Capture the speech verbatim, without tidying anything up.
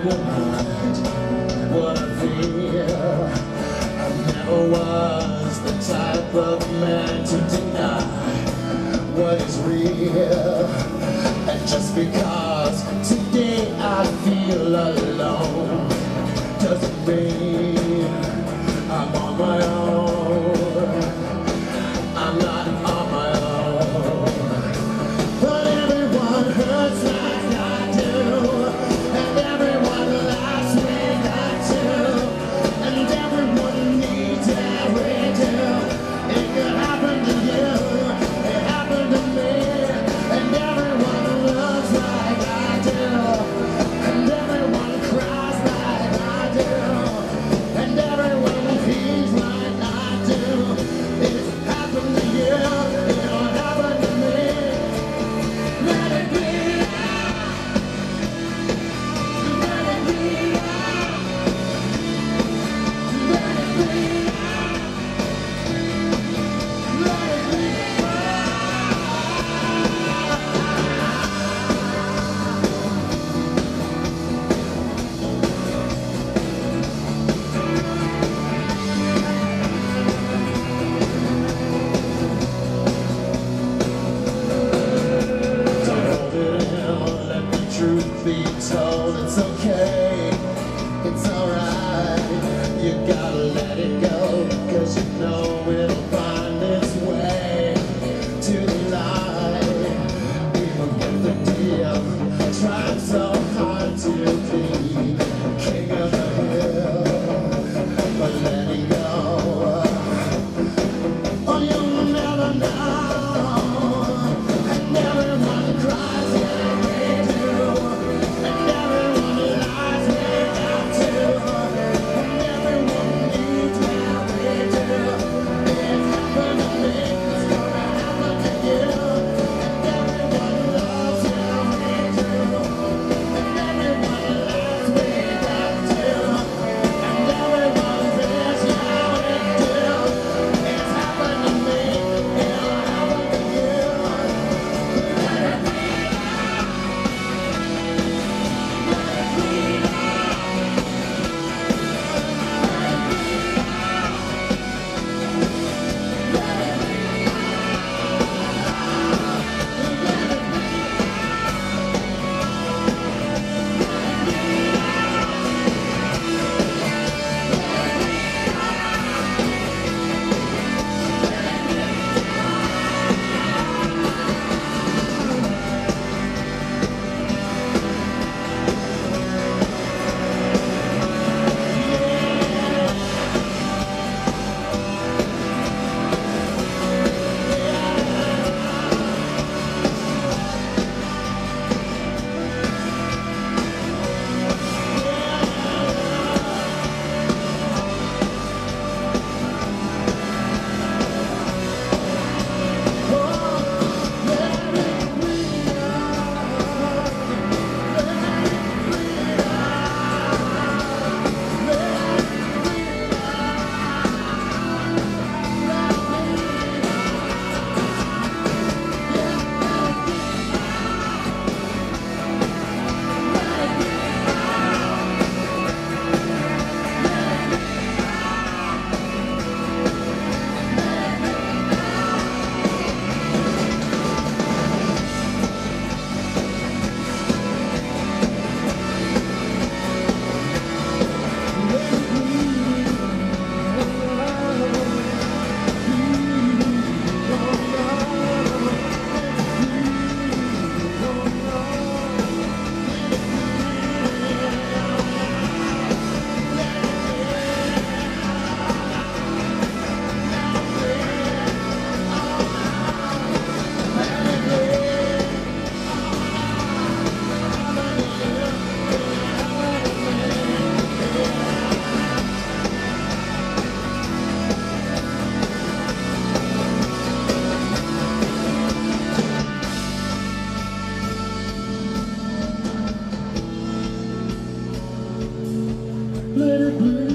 behind what I feel. I never was the type of man to deny what is real. And just because today I feel alone doesn't mean I'm on my own. I'm not on my own. But everyone hurts like I do, and everyone laughs when I do, and everyone needs every do. It could happen to you, it happened to me, and everyone loves like I do, and everyone cries like I do, and everyone feels like I do. It's happened to you, it'll happen to me. Let it be out. Let it be out. Let it be out. Let it be truth be told, it's okay, it's alright. You gotta let it go, cause you know it'll find its way to the light. People get the deal, trying so hard to be king of the hill, but letting go, oh, you'll never know. And everyone cries, yeah. Let it be.